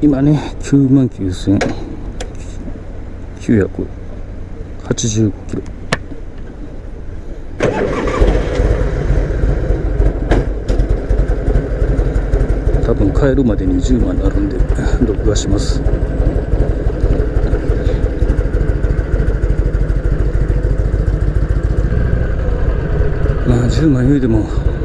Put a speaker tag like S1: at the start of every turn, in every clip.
S1: 今ね99,985キロ。多分帰るまでに10万になるんで録画します。まあ10万言うても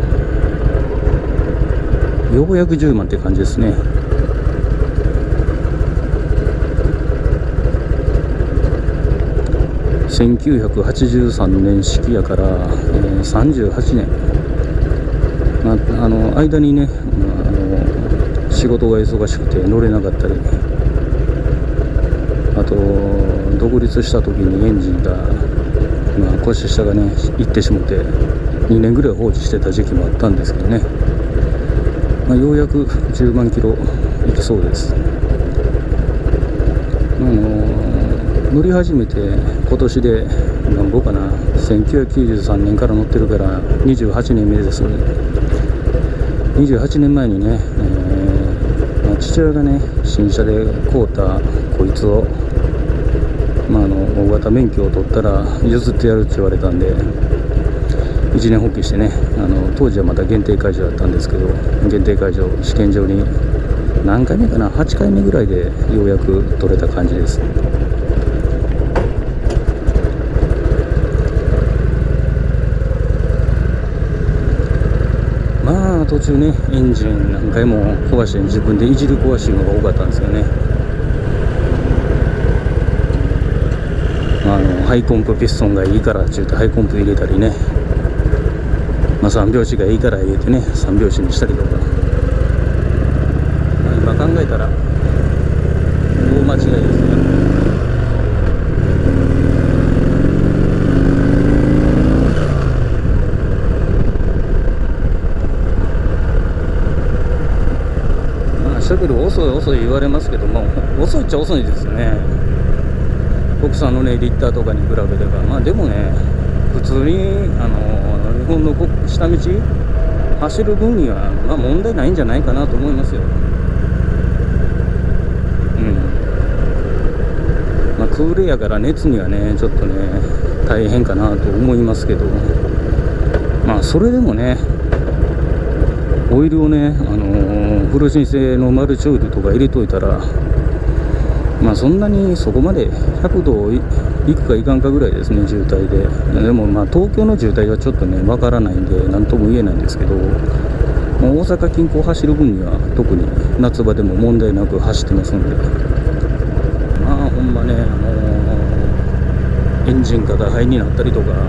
S1: ようやく10万って感じですね。1983年式やから、38年、間にね、仕事が忙しくて乗れなかったり、あと独立した時にエンジンが、腰下がねいってしもて2年ぐらい放置してた時期もあったんですけどね、ようやく10万キロいきそうです。乗り始めて今年で何ぼかな、1993年から乗ってるから28年目です。28年前にね、父親がね新車で買うたこいつを、大型免許を取ったら譲ってやるって言われたんで一年発起してね、当時はまだ限定解除だったんですけど、限定解除試験場に何回目かな、8回目ぐらいでようやく取れた感じです。途中ねエンジン何回も壊して自分でいじる壊しのが多かったんですよね。ハイコンプピストンがいいからって言ってハイコンプ入れたりね、3拍子がいいから入れてね3拍子にしたりとか、今考えたら大間違いですね。だけど遅い遅い言われますけども、遅いっちゃ遅いですよね。国産のねリッターとかに比べれば、でもね普通に日本の下道走る分には問題ないんじゃないかなと思いますよ。クールやから熱にはねちょっとね大変かなと思いますけど、それでもねオイルをね、フル申請のマルチオイルとか入れといたら、そんなにそこまで100度いくかいかんかぐらいですね、渋滞で。でも東京の渋滞はちょっとねわからないんで何とも言えないんですけど、大阪近郊走る分には特に夏場でも問題なく走ってますんで、ほんまね、エンジンが肩肺になったりとか、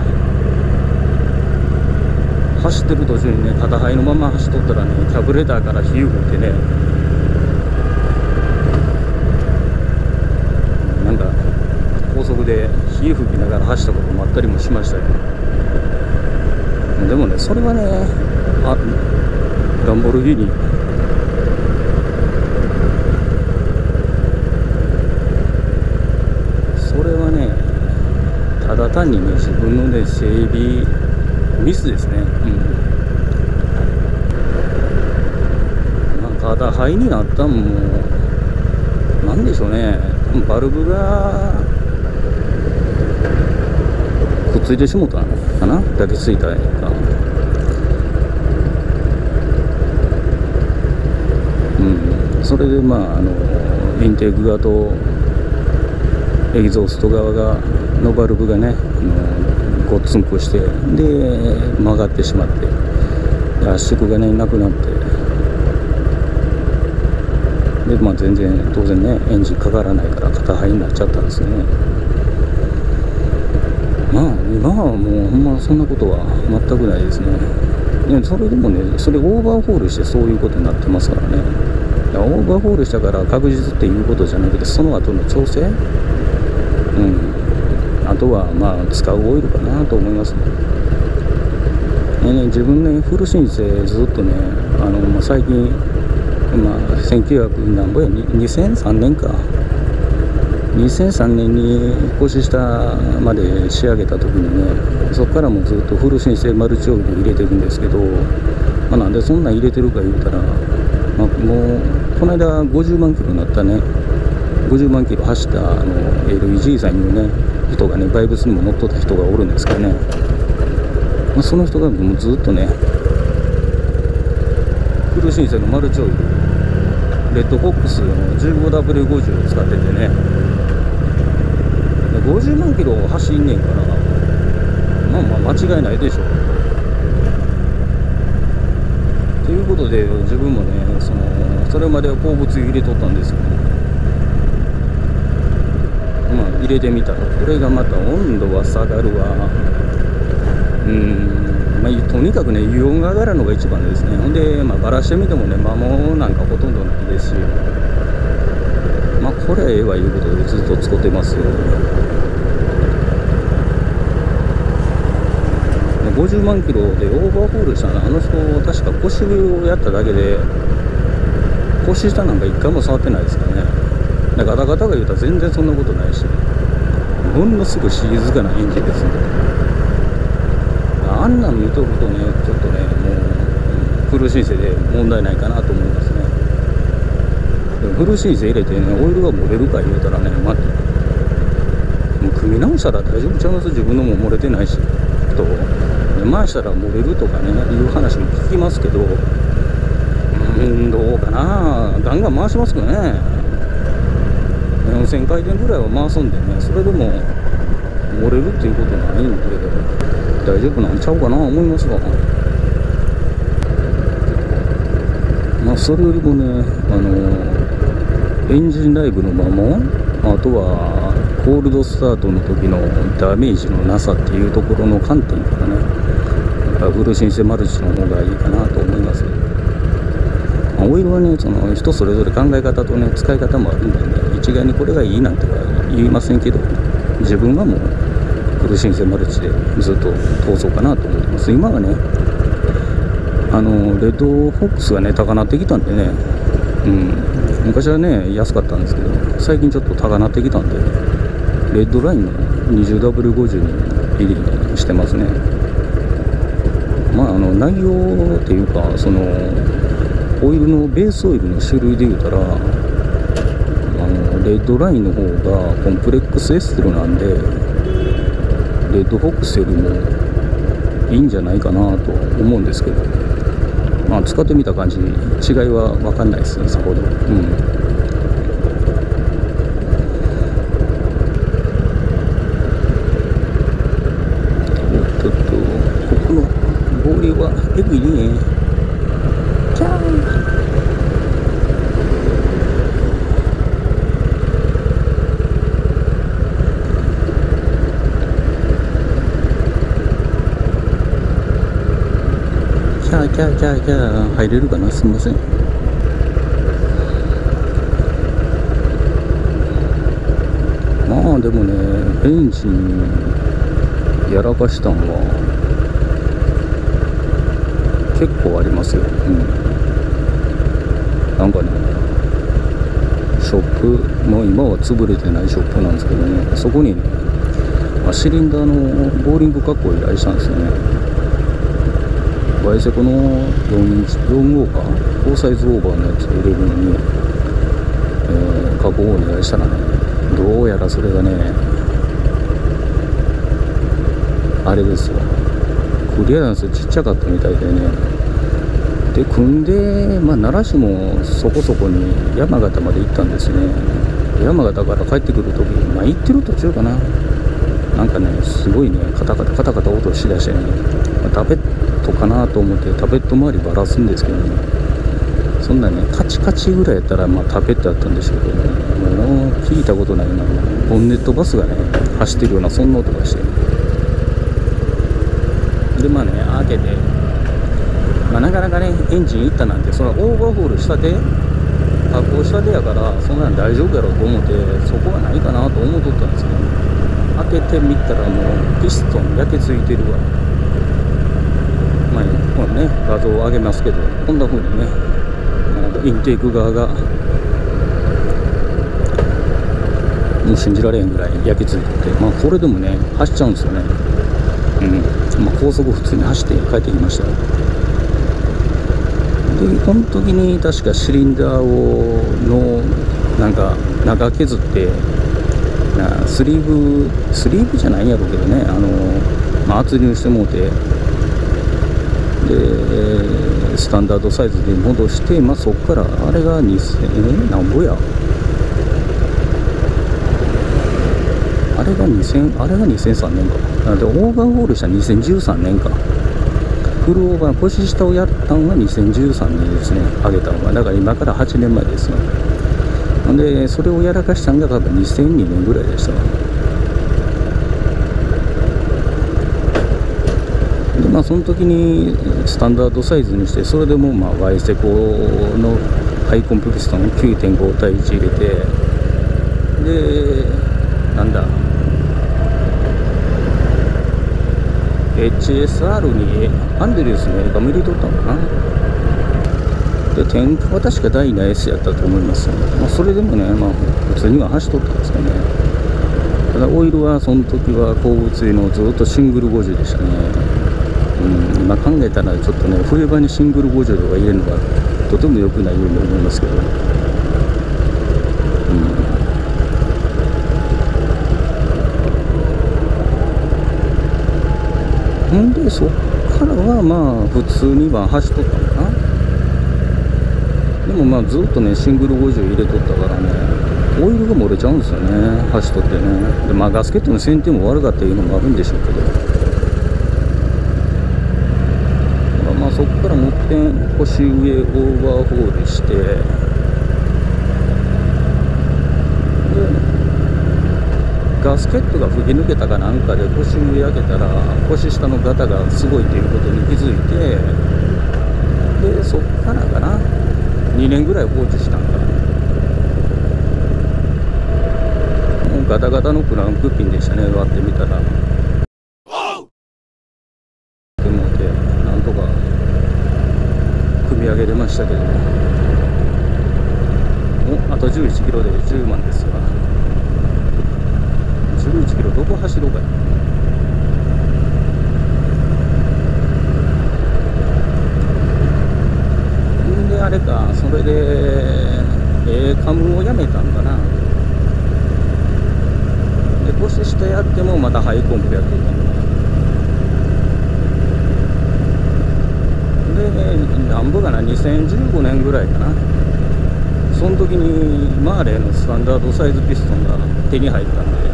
S1: 走ってる途中にね肩肺のまま走っとったらねキャブレターから火を吹いてね、なんか高速で火吹きながら走ったこともあったりもしましたよ。でもねそれはねランボルギーニそれはねただ単にね自分のね整備ミスですね。肩肺になったんもなんでしょうね、バルブがくっついてしもたのかな、抱きついたやんか。それでインテーク側とエキゾースト側のバルブがねごっつんこして、で曲がってしまって圧縮がねなくなって、で全然当然ねエンジンかからないから肩肺になっちゃったんですね。今はもうほんまそんなことは全くないですね。それでもねそれオーバーホールしてそういうことになってますからね。オーバーホールしたから確実っていうことじゃなくて、その後の調整、あとは使うオイルかなと思いますね。自分ねフル申請ずっとね最近1900何ぼや2003年か2003年に腰下まで仕上げた時にね、そこからもずっとフル申請マルチオイル入れてるんですけど、なんでそんなん入れてるか言うたら、 もうこの間50万キロになったね、50万キロ走ったLEG さんいうね人がね、バイブスにも乗っとった人がおるんですけどね、その人がもうずっとねフル申請のマルチオイルレッドフォックスの 15W50 を使っててね、50万キロ走んねんから、間違いないでしょ。ということで自分もねそれまでは鉱物油入れとったんですよ。入れてみたらこれがまた温度は下がるわ。とにかくね油温が上がるのが一番ですね。ほんでバラしてみてもね摩耗なんかほとんどないですし、これはええわいうことでずっと使ってますよ。50万キロでオーバーホールしたの、あの人確か腰をやっただけで腰下なんか一回も触ってないですからね。ガタガタが言うたら全然そんなことないし、ものすごい静かなエンジンですね。あんなん見とるとねちょっとねもうフル申請で問題ないかなと思いますね。でもフル申請入れてねオイルが漏れるか言うたらね、もう組み直したら大丈夫ちゃいます。自分のも漏れてないしと回したら漏れるとかねいう話も聞きますけど、どうかな、ガンガン回しますけどね、4000回転ぐらいは回すんでね、それでも漏れるっていうことないんで大丈夫なんちゃうかな思いますが、それよりもねエンジンライブの摩耗、あとはコールドスタートの時のダメージのなさっていうところの観点からね、フル申請マルチの方がいいかなと思います。オイルはね人それぞれ考え方とね使い方もあるんでね、一概にこれがいいなんては言いませんけど、自分はもうフル申請マルチでずっと通そうかなと思ってます。今はねレッドフォックスがね高なってきたんでね、昔はね安かったんですけど最近ちょっと高なってきたんでレッドラインの 20W50 に入りしてますね。内容っていうかオイルのベースオイルの種類で言うたらレッドラインの方がコンプレックスエステルなんでレッドフォックスよりもいいんじゃないかなと思うんですけど、使ってみた感じ違いは分かんないですねさほど。ちょっとここのボーリーはエグいね。キャーキャー入れるかな、すみません。でもねエンジンやらかしたんは結構ありますよ。なんかねショップ今は潰れてないショップなんですけどね、そこにねシリンダーのボーリング加工を依頼したんですよね。バイセコの4オーバー4サイズオーバーのやつを入れるのに、加工をお願いしたらね、どうやらそれがねあれですよ、クリアランスちっちゃかったみたいでね、で組んで奈良市もそこそこに山形まで行ったんですね。山形から帰ってくる時行ってる途中かな、なんかねすごいねカタカタ音しだしてね、タペットかなと思ってタペット周りバラすんですけどね、そんなねカチカチぐらいやったらタペットやったんでしょうけどね、もう聞いたことないようなボンネットバスがね走ってるようなそんな音がして、で開けてなかなかねエンジンいったなんて、それはオーバーホールしたて加工したてやからそんなん大丈夫やろうと思ってそこはないかなと思っとったんですけど、開けてみたらもうピストン焼けついてるわ。これね画像を上げますけど、こんな風にねインテーク側がもう信じられへんぐらい焼き付いてて、これでもね走っちゃうんですよね。高速普通に走って帰ってきましたよ。 でこの時に確かシリンダーをのなんか中削ってスリーブじゃないんやろうけどね、圧入してもうて、でスタンダードサイズで戻して、そっからあれが2000なんぼや、あれが2003年か。でオーバーホールした2013年か。フルオーバー腰下をやったのが2013年ですね、上げたのが。だから今から8年前ですね。でそれをやらかしたのが多分2002年ぐらいでしたわ。でその時にスタンダードサイズにして、それでもワイセコのハイコンプピストン 9.5 対1入れて、でなんだHSR にアンデリュースの映画見れとったのかな。で点火は確かダイナ S やったと思いますよね。それでもね、普通には走っとったんですよね。ただオイルはその時は鉱物油のずっとシングル50でしたね。今考えたらちょっとね、冬場にシングル50とか入れるのがとても良くないように思いますけど、でそっからは普通には走っとったのかな。でもずっとねシングル50入れとったからね、オイルが漏れちゃうんですよね、走っとってね。でガスケットの剪定も悪かったいうのもあるんでしょうけど、そっからもっぺん腰上オーバーホールして、でガスケットが吹き抜けたかなんかで腰上開けたら腰下のガタがすごいということに気づいて、でそっからかな2年ぐらい放置したんか。もうガタガタのクランクピンでしたね、割ってみたら。でもってなんとか組み上げれましたけど、あと11キロで10万ですわ。11キロどこ走ろうか。であれか、それでカムをやめたんかな。で腰下やってもまたハイコンプやってたので、なんぼかな、2015年ぐらいかな。その時にマーレーのスタンダードサイズピストンが手に入ったんで、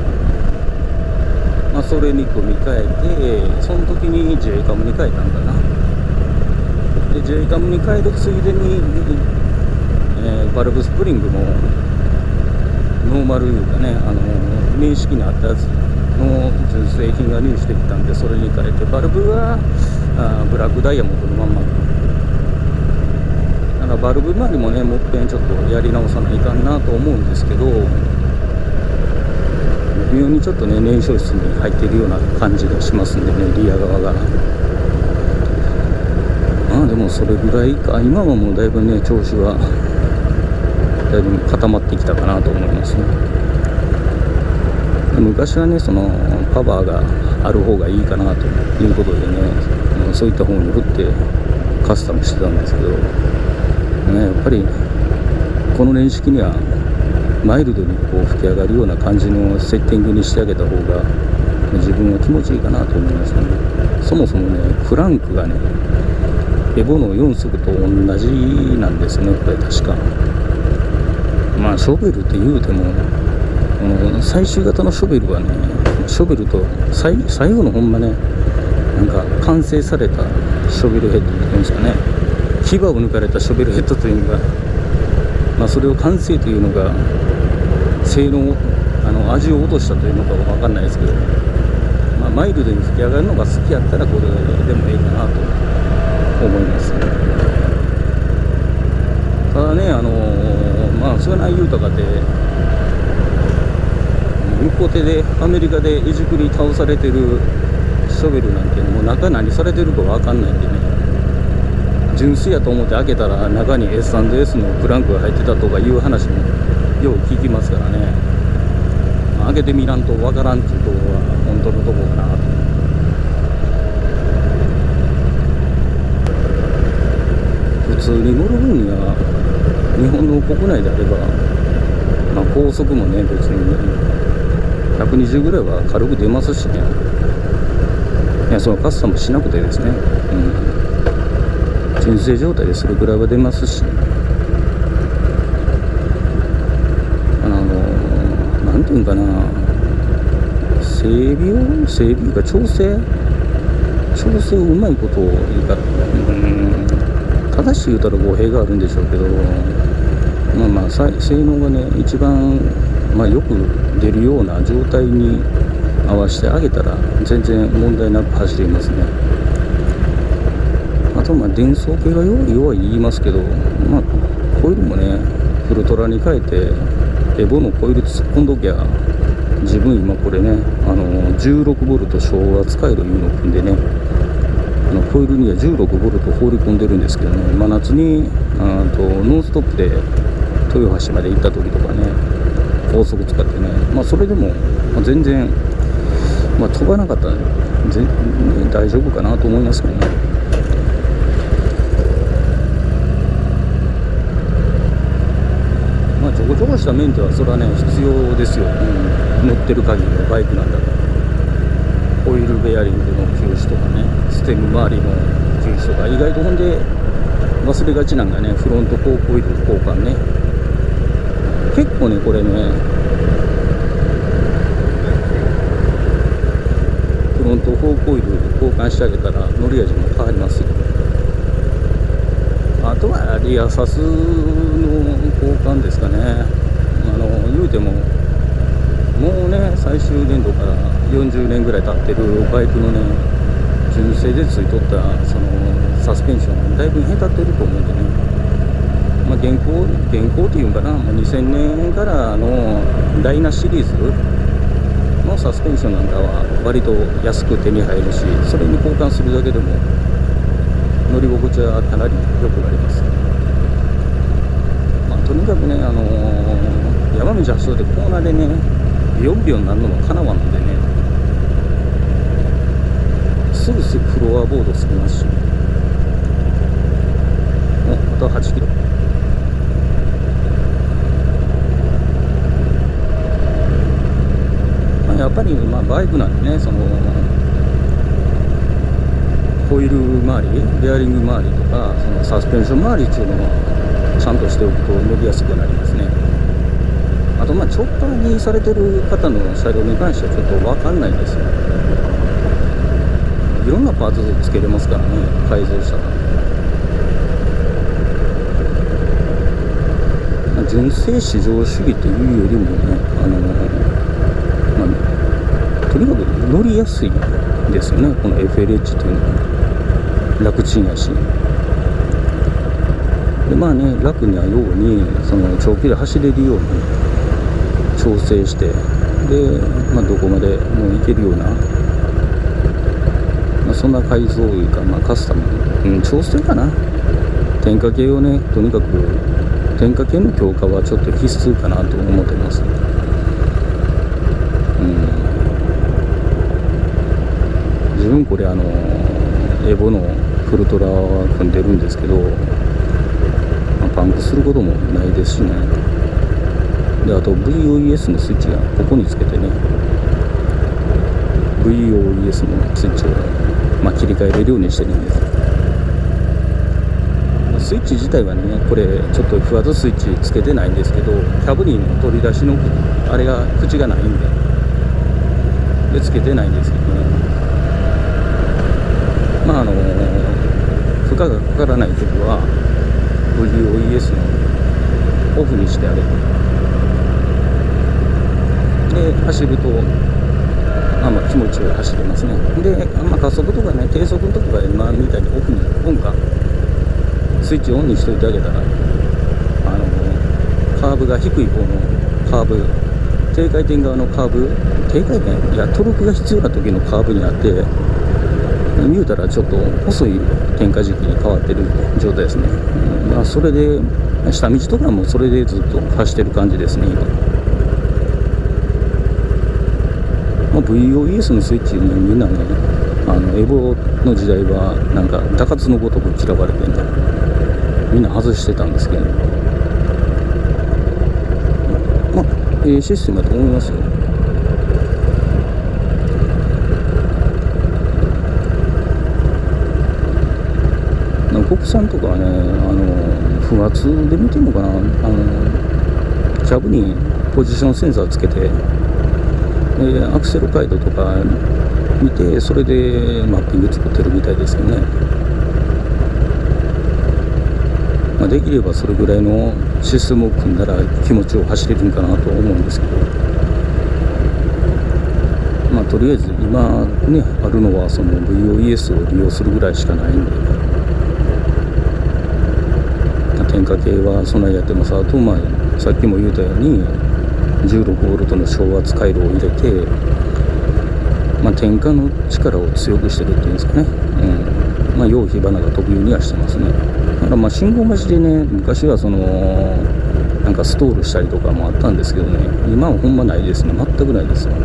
S1: それに組み替えて、その時に J カムに変えたんかな。で J カムに変えるついでに、バルブスプリングもノーマルいうかね、面識にあったやつの純正品が入してきたんで、それに変えて、バルブはブラックダイヤモンドのまんま。だからバルブ周りもね、もっぺんちょっとやり直さないかんなと思うんですけど、微妙にちょっとね燃焼室に入っているような感じがしますんでね、リア側が。でもそれぐらいか。今はもうだいぶね調子はだいぶ固まってきたかなと思いますね。昔はねそのパワーがある方がいいかなということでね、そういった方に振ってカスタムしてたんですけど、やっぱりこの年式にはマイルドにこう吹き上がるような感じのセッティングにしてあげた方が自分は気持ちいいかなと思いますね。そもそもねクランクがねエボの4速と同じなんですね、これ確か。ショベルって言うても最終型のショベルはね、ショベルと最後のほんまね、なんか完成されたショベルヘッドっていうんですかね、牙を抜かれたショベルヘッドというのが、それを完成というのが性能味を落としたというのかわかんないですけど、マイルドに吹き上がるのが好きやったらこれでもいいかなと思います。ただね、そういう内容とかで向こう手でアメリカでいじくり倒されてるショベルなんてもう中何されてるか分かんないんでね、純粋やと思って開けたら中に S&S のクランクが入ってたとかいう話もよう聞きますからね、開けてみらんと分からんっていうところは本当のところかなと。普通に乗る分には日本の国内であれば、まあ、高速もね別に120ぐらいは軽く出ますしね。いや、そのカスタムしなくてですね、純正状態でそれくらいは出ますし、なんていうんかな、整備が調整をうまいことを言うから、正しく言うたら語弊があるんでしょうけど、まあ性能がね一番、よく出るような状態に合わせてあげたら全然問題なく走れますね。あと電装系が弱い言いますけど、コイルもねフルトラに変えてエボのコイル突っ込んどきゃ、自分今これね16ボルト小圧回路いうのを組んでね、コイルには16ボルト放り込んでるんですけどね、真夏にノンストップで豊橋まで行った時とかね、高速使ってね、それでも全然、飛ばなかったら大丈夫かなと思いますけどね。ちょこちょこしたメンテはそれはね必要ですよ、乗ってる限りのバイクなんだから。オイルベアリングの休止とかね、ステム周りの休止とか、意外とほんで忘れがちなんがね、フロントコークオイル交換ね、結構ねこれねフロントコークオイル交換してあげたら乗り味も変わりますよ。あとはリアサスの交換ですかね。言うてももうね最終年度から40年ぐらい経ってるバイクのね純正でついとったそのサスペンションだいぶへたってると思うんでね、現行っていうんかな、2000年からのダイナシリーズのサスペンションなんかは割と安く手に入るし、それに交換するだけでも乗り心地はかなり良くなります。とにかくね、山道走ってコーナーでねビヨンビヨンなるのもかなわんのでね、すぐフロアボードつきますし、あと8キロ。やっぱりバイクなんでね、そのホイール周り、ベアリング周りとか、そのサスペンション周りっていうのはちゃんとしておくと乗りやすくなりますね。あとチョッパーにされてる方の車両に関してはちょっと分かんないですよ。いろんなパーツつけれますからね、改造したら。純正至上主義というよりもね、とにかく乗りやすいですよね、この FLH というのは。楽ちんやし。で楽なようにその長距離走れるように調整して、で、どこまでも行けるような、そんな改造いうか、カスタム、調整かな。点火系をね、とにかく点火系の強化はちょっと必須かなと思ってます。自分これエボのフルトラ組んでるんですけど、パンクすることもないですしね。で、あと VOES のスイッチがここにつけてね、 VOES のスイッチを、切り替えれるようにしてるんです。スイッチ自体はね、これちょっと不圧スイッチつけてないんですけど、キャブリーの取り出しのあれが口がないんでつけてないんですけどね、負荷がかからないときは VOES のオフにしてあげて、で走ると気持ちよく走れますね。で、加速とかね、低速の時は今みたいにオフにスイッチオンにしといてあげたら、カーブが低い方のカーブ、低回転側のカーブ、低回転トルクが必要な時のカーブにあって、見うたらちょっと細い点火時期に変わってる状態ですね。それで下道とかもそれでずっと走ってる感じですね、今。VOES のスイッチね、みんなね、エボの時代はなんか高津のごとく散らばれてんだ。 みんな外してたんですけど、まあシステムだと思いますよ。国産とかはね、不圧で見てるのかな、キャブにポジションセンサーつけて、アクセル回路とか見て、それでマッピング作ってるみたいですよね。まあ、できればそれぐらいのシステムを組んだら気持ちを走れるんかなと思うんですけど、まあとりあえず今ねあるのはその VOES を利用するぐらいしかないんで、点火系は備えやってます。あと、まあ、さっきも言ったように 16V の昇圧回路を入れて、まあ、点火の力を強くしてるっていうんですかね、まあ、陽火花が特有にはしてますね。だからまあ信号待ちでね、昔はそのなんかストールしたりとかもあったんですけどね、今はほんまないですね。全くないですよ。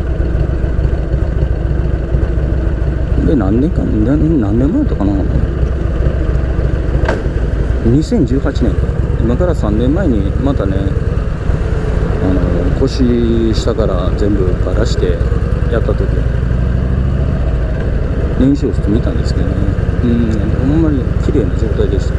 S1: で何年前だったかな、2018年か、今から3年前にまたね、腰下から全部ばらしてやった時燃焼室見たんですけどね、ほんまに綺麗な状態でした。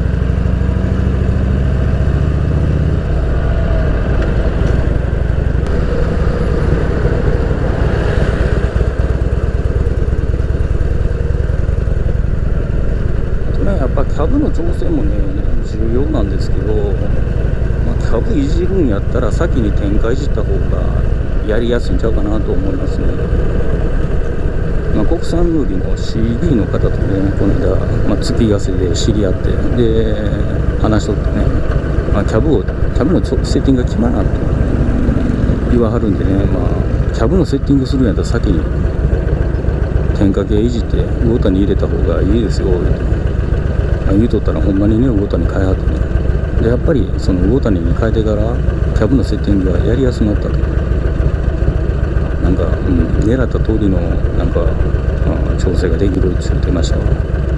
S1: やっぱキャブの調整もね重要なんですけど、まあ、キャブいじるんやったら先に点火いじった方がやりやすいんちゃうかなと思いますね。まあ、国産ルーリの CD の方とねこの間、まあ、月合わせで知り合ってで話しとってね、まあ、キャブのセッティングが決まらんと言わはるんでね、まあ、キャブのセッティングするんやったら先に点火系いじってウォーターに入れた方がいいですよって言うとったら、ほんまにねウォーターに変えはってね、でやっぱりそのウォーターに変えてからキャブのセッティングがやりやすくなったと、なんか、狙った通りのなんか、調整ができるって言ってましたわ。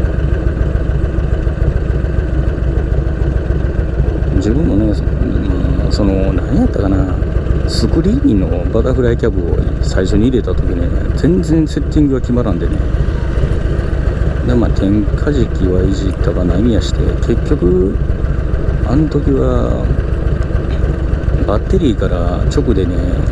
S1: 自分もね、その何やったかな、スクリーンのバタフライキャブを最初に入れた時ね、全然セッティングが決まらんでね、でまあ点火時期はいじったか何やして、結局あの時はバッテリーから直でね、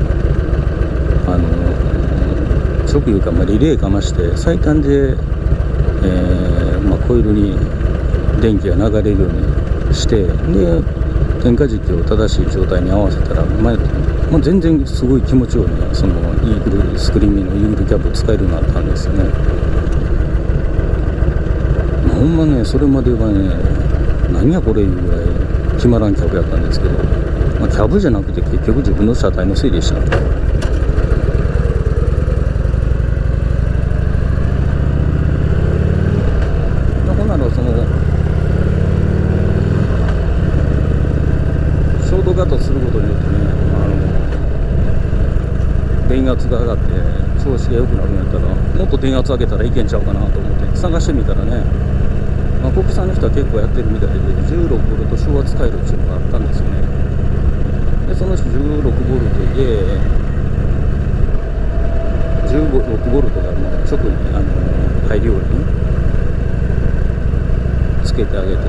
S1: 直いうか、まあ、リレーかまして最短で、まあ、コイルに電気が流れるようにして、で点火時期を正しい状態に合わせたら、まあ、全然すごい気持ちよいね、そのイーグルスクリーンのイーグルキャブ使えるようになったんですよね。ほんまね、それまではね、何やこれいうぐらい決まらんキャブやったんですけど、まあ、キャブじゃなくて結局自分の車体のせいでした。ほんならそのショートカットすることによってね、電圧が上がって調子が良くなるんやったら、もっと電圧上げたらいけんちゃうかなと思って探してみたらね、まあ、国産の人は結構やってるみたいで 16V 昇圧回路っていうのがあったんですよね。でその 16V で 16V がもう直に入るようにつけてあげて、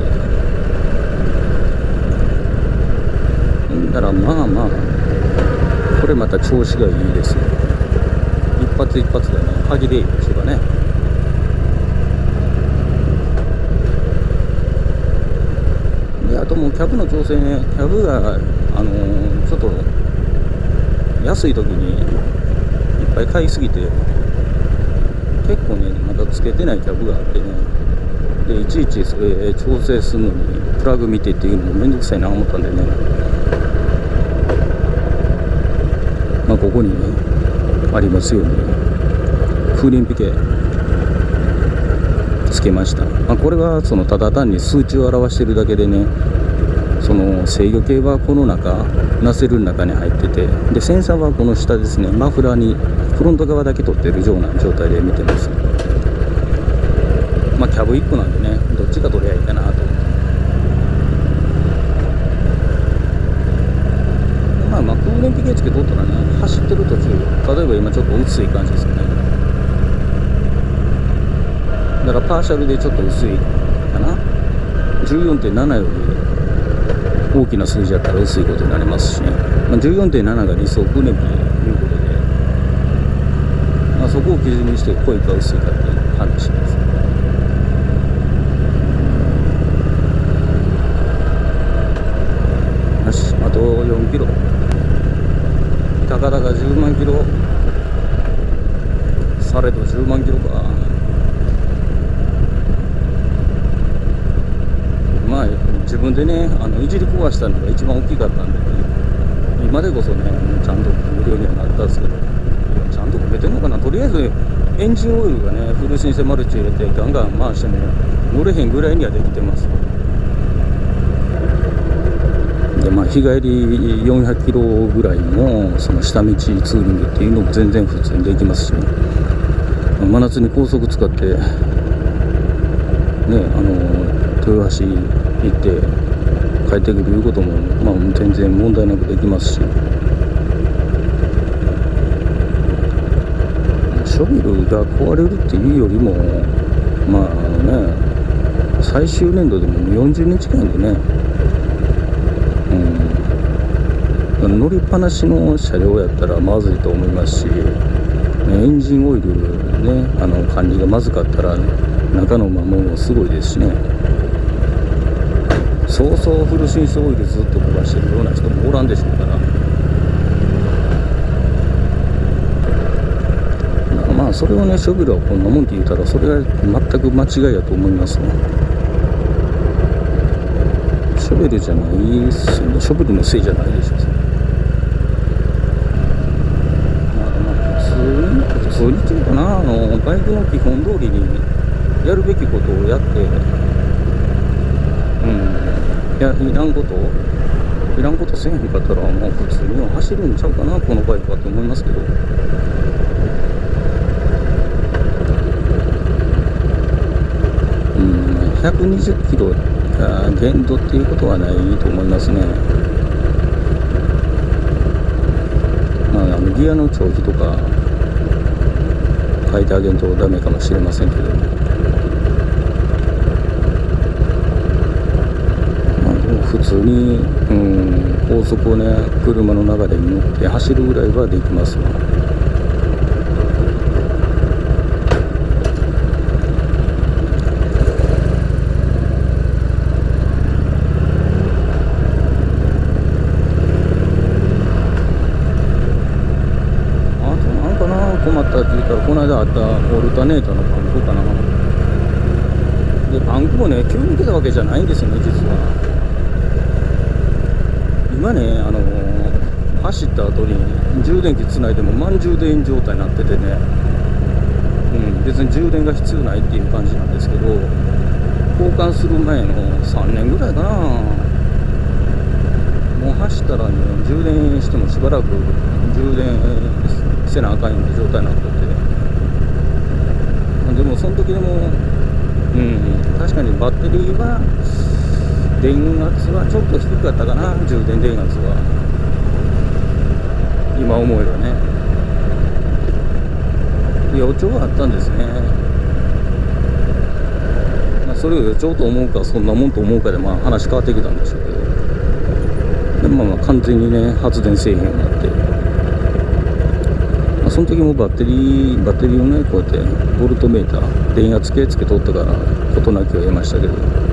S1: だからまあまあこれまた調子がいいですよ。一発一発でね、歯切れいいでしょうかね。であともうキャブの調整ね、キャブがちょっと安い時にいっぱい買いすぎて結構ねまだつけてないキャブがあってね、でいちいちそれ調整するのにプラグ見てっていうのもめんどくさいなと思ったんでね、まあここにねありますように風鈴ピケつけました。まあ、これはそのただ単に数値を表してるだけでね、その制御系はこの中ナセルの中に入ってて、でセンサーはこの下ですね、マフラーにフロント側だけ取ってるような状態で見てます。まあキャブ1個なんでね、どっちが取りゃいいかなと思って、 計つけとったらね、走ってる途中、例えば今ちょっと薄い感じですよね。だからパーシャルでちょっと薄いかな。14.7 より大きな数字だったら薄いことになりますしね、14.7 が理想分レビということで、そこを基準にして濃いか薄いかっていう話です。よし、あと4キロ、たかだか10万キロ、されど10万キロか。自分でね、いじり壊したのが一番大きかったんで、今でこそね、ちゃんと無料にはなったんですけど、ちゃんと込めてんのかな。とりあえずエンジンオイルがね、フルシンセマルチ入れてガンガン回しても乗れへんぐらいにはできてます。で日帰り400キロぐらいのその下道ツーリングっていうのも全然普通にできますし、真夏に高速使ってね、豊橋行って帰ってくるいうことも、全然問題なくできますし、ショベルが壊れるっていうよりも、最終年度でも40日間でね、乗りっぱなしの車両やったらまずいと思いますし、エンジンオイルね、管理がまずかったら中の摩耗もすごいですしね。そうそうフルシンセオイルずっと飛ばしてるような人もおらんでしょうから、それをね、ショベルはこんなもんって言うたらそれは全く間違いやと思いますね。ショベルじゃないですよね。ショベルのせいじゃないでしょう。普通にっていうかな、バイクの基本通りにやるべきことをやって、いらんことせえへんかったら、普通には走るんちゃうかな、このバイクはと思いますけど。120キロが限度っていうことはないと思いますね。ギアの長期とか変えてあげんとダメかもしれませんけど、普通に、高速をね、車の流れに乗って走るぐらいはできますね。あとなんかな、困ったって言ったら、この間あったオルタネーターのパンクかな。で、パンクもね、急に来たわけじゃないんですよね、実は。今ね、走った後に充電器つないでも満充電状態になっててね、別に充電が必要ないっていう感じなんですけど、交換する前の3年ぐらいかな、もう走ったらね、充電してもしばらく充電せなあかんような状態になってて、でもその時でも、確かにバッテリーは電圧はちょっと低かったかな、充電電圧は。今思えばね、予兆はあったんですね。それを予兆と思うか、そんなもんと思うかで話変わってきたんでしょうけど、で完全にね、発電せえへんようになって、その時もバッテリーをね、こうやってボルトメーター、電圧計つけとったから事なきを得ましたけど、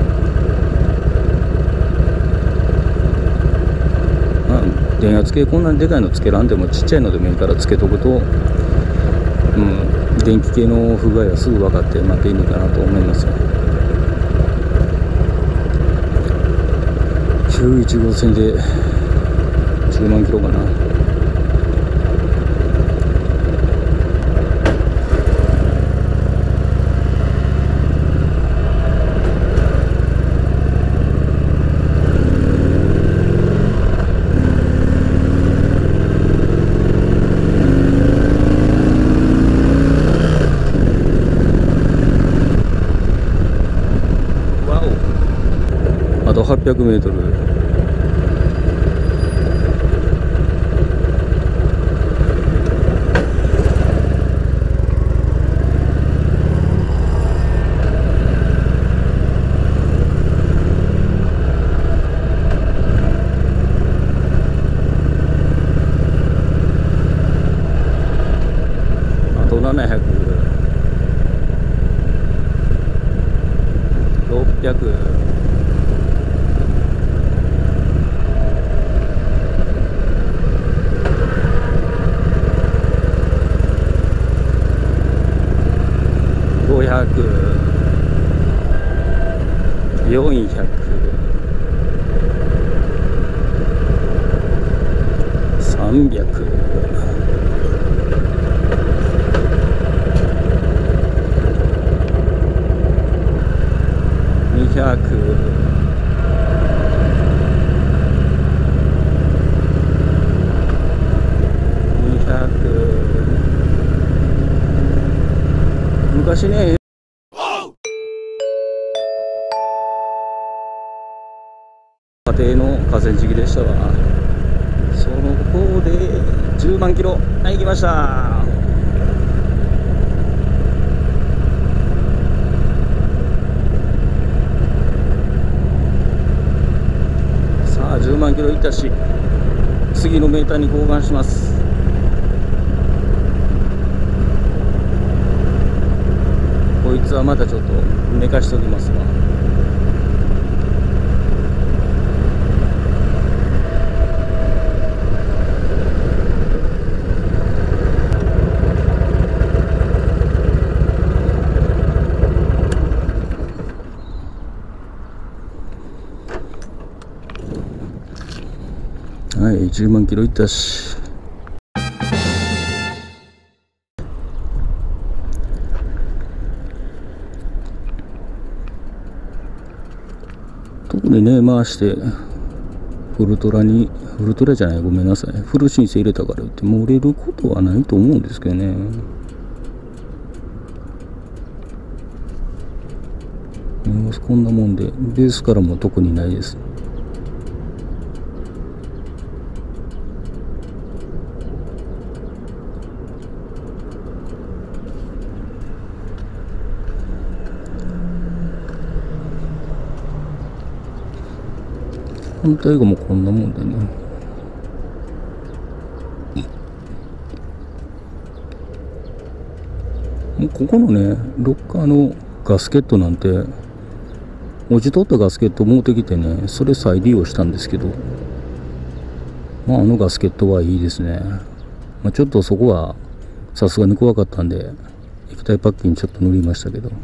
S1: 電圧計こんなにでかいのつけらんでもちっちゃいのでもいいからつけとくと、電気系の不具合はすぐ分かって便利かなと思いますよ。915線で10万キロかな。あと800メートル。 300、200、昔ね、家庭の河川敷でしたわ。その方で10万キロ、はい、行きました。さあ10万キロ行ったし、次のメーターに交換します。こいつはまたちょっと寝かしておきますわ。はい、10万キロいったし。特にね、回してフルトラじゃない、ごめんなさい、フル申請入れたから言って漏れることはないと思うんですけどね。こんなもんで、ベースからも特にないです。反対側もこんなもんでね。もうここのね、ロッカーのガスケットなんて、落ちとったガスケット持ってきてね、それ再利用したんですけど、まああのガスケットはいいですね。まあ、ちょっとそこはさすがに怖かったんで、液体パッキンちょっと塗りましたけど。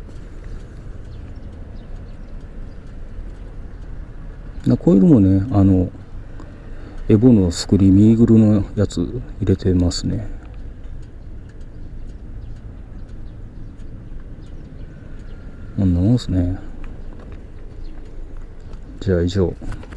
S1: コイルもね、エボのスクリーンミーグルのやつ入れてますね。こんなもんですね。じゃあ以上。